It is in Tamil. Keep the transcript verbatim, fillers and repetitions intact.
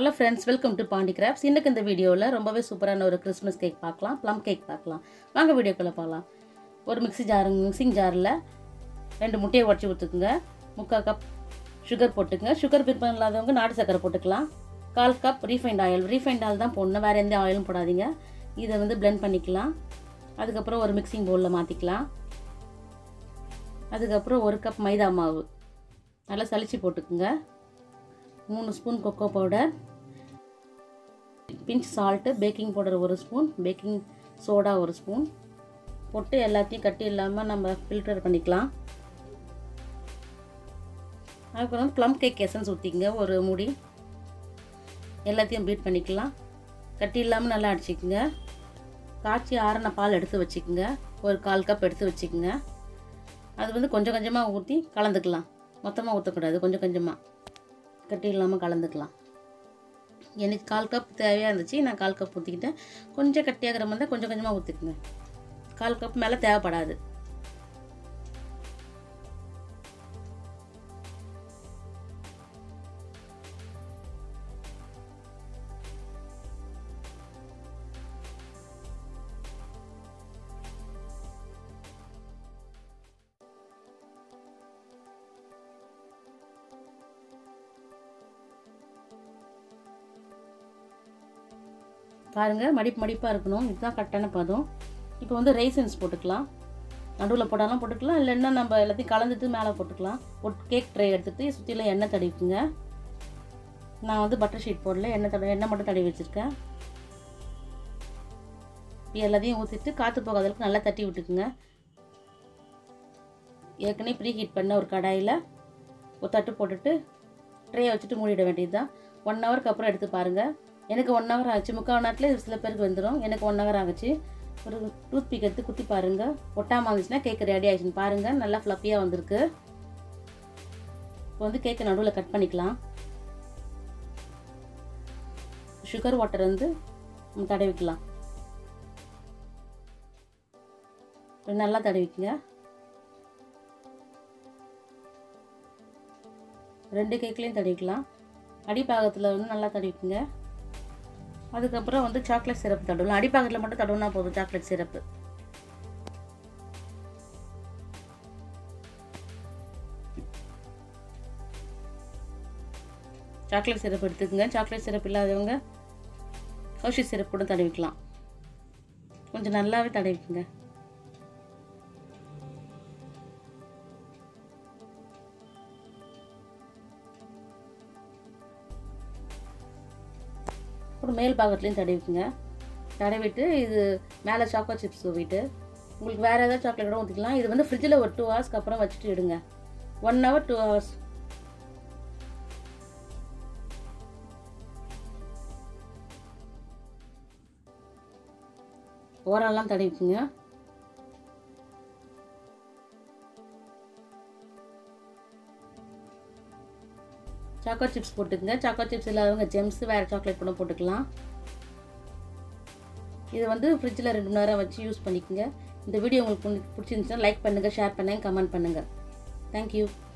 Hello friends, welcome to Pandi Crafts. இன்னைக்கு இந்த வீடியோல ரொம்பவே சூப்பரான ஒரு கிறிஸ்மஸ் கேக் பார்க்கலாம். ப்ளம் கேக் பார்க்கலாம். வாங்க வீடியோக்குள்ள போலாம். ஒரு மிக்ஸி ஜார் மிக்ஸிங் ஜார்ல ரெண்டு முட்டையை உடைச்சு ஊத்துங்க. முக்கால் கப் சுகர் போட்டுங்க. சுகர் விருப்பம் இல்லாதவங்க நாட்டு சக்கரை போட்டுக்கலாம். கால் cup refined oil. Refined oil தான் போடணும். வேற எந்த ஆயிலும் போடாதீங்க. இதை வந்து blend பண்ணிக்கலாம். அதுக்கு அப்புறம் ஒரு மிக்ஸிங் பவுல்ல மாத்திக்கலாம். அதுக்கு அப்புறம் ஒரு கப் மைதா மாவு நல்லா சலிச்சு போட்டுக்குங்க. மூணு spoon cocoa powder, pinch salt, baking powder ஒரு ஸ்பூன், பேக்கிங் சோடா ஒரு ஸ்பூன் போட்டு எல்லாத்தையும் கட்டி இல்லாமல் நம்ம ஃபில்டர் பண்ணிக்கலாம். அதுக்கப்புறம் ப்ளம் கேக் எசன்ஸ் ஊற்றிங்க ஒரு மூடி. எல்லாத்தையும் பீட் பண்ணிக்கலாம். கட்டி இல்லாமல் நல்லா அடிச்சிக்கோங்க. காய்ச்சி ஆறின பால் எடுத்து வச்சுக்கோங்க. ஒரு கால் கப் எடுத்து வச்சுக்கோங்க. அது வந்து கொஞ்சம் கொஞ்சமாக ஊற்றி கலந்துக்கலாம். மொத்தமாக ஊற்றக்கூடாது, கொஞ்சம் கொஞ்சமாக கட்டி இல்லாமல் கலந்துக்கலாம். எனக்கு கால் கப் தேவையாக இருந்துச்சு, நான் கால் கப் ஊற்றிக்கிட்டேன். கொஞ்சம் கட்டியாகிற மாதிரி கொஞ்சம் கொஞ்சமாக ஊற்றிக்குங்க. கால் கப் மேலே தேவைப்படாது. பாருங்கள், மடிப்பு மடிப்பாக இருக்கணும். இதுதான் கரெக்டான பதம். இப்போ வந்து ரைசன்ஸ் போட்டுக்கலாம். நடுவில் போட்டாலும் போட்டுக்கலாம், இல்லைன்னா நம்ம எல்லாத்தையும் கலந்துட்டு மேலே போட்டுக்கலாம். ஒரு கேக் ட்ரை எடுத்துகிட்டு சுற்றிலும் எண்ணெய் தடவிக்குங்க. நான் வந்து பட்டர் ஷீட் போடல, எண்ணெய் தடவை எண்ணெய் மட்டும் தடவி வச்சுருக்கேன். எல்லாத்தையும் ஊற்றிட்டு காற்று போகாத அளவுக்கு நல்லா தட்டி விட்டுக்குங்க. ஏற்கனவே ப்ரீ ஹீட் பண்ண ஒரு கடாயில் ஒரு தட்டு போட்டுட்டு ட்ரையை வச்சுட்டு மூடிட வேண்டியது தான். ஒன் ஹவருக்கு அப்புறம் எடுத்து பாருங்கள். எனக்கு ஒன் ஹவர் ஆச்சு. முக்கால் நேரத்தில் சில பேருக்கு வந்துடும். எனக்கு ஒன் ஹவர் ஆகுச்சு. ஒரு டூத் பிக் எடுத்து குத்தி பாருங்கள். ஒட்டாமல் வந்துச்சுன்னா கேக் ரெடி ஆகிடுச்சுன்னு பாருங்கள். நல்லா ஃப்ளப்பியாக வந்திருக்கு. இப்போ வந்து கேக்கை நடுவில் கட் பண்ணிக்கலாம். சுகர் வாட்டர் வந்து தடவிக்கலாம். நல்லா தடவிக்குங்க. ரெண்டு கேக்லேயும் தடவிக்கலாம். அடிப்பாகத்தில் வந்து நல்லா தடவிக்குங்க. அதுக்கப்புறம் வந்து சாக்லேட் சிரப் தடவலாம். அடிப்பாகத்தில் மட்டும் தடவுனா போதும். சாக்லேட் சிரப்பு சாக்லேட் சிரப் எடுத்துக்கோங்க. சாக்லேட் சிரப் இல்லாதவங்க ஹர்ஷி சிரப் கூட தடவிக்கலாம். கொஞ்சம் நல்லாவே தடவிக்குங்க. அப்புறம் மேல் பாகத்துலேயும் தடவிக்குங்க. தடவிட்டு இது மேலே சாக்கோ சிப்ஸ் தூவிட்டு உங்களுக்கு வேறு ஏதாவது சாக்லேட் கூட ஊற்றிக்கலாம். இது வந்து ஃப்ரிட்ஜில் ஒரு டூ ஹவர்ஸ்க்கு அப்புறம் வச்சுட்டு எடுங்க. ஒன் ஹவர் டூ ஹவர்ஸ் ஓரெல்லாம் தடவிக்குங்க. சாக்கோ சிப்ஸ் போட்டுக்கங்க. சாக்கோ சிப்ஸ் இல்லாதவங்க ஜெம்ஸ் வேறு சாக்லேட் கூட போட்டுக்கலாம். இது வந்து ஃப்ரிட்ஜில் ரெண்டு மணி நேரம் வச்சு யூஸ் பண்ணிக்கோங்க. இந்த வீடியோ உங்களுக்கு பிடிச்சிருந்துச்சுன்னா லைக் பண்ணுங்கள், ஷேர் பண்ணுங்கள், கமெண்ட் பண்ணுங்கள். தேங்க்யூ.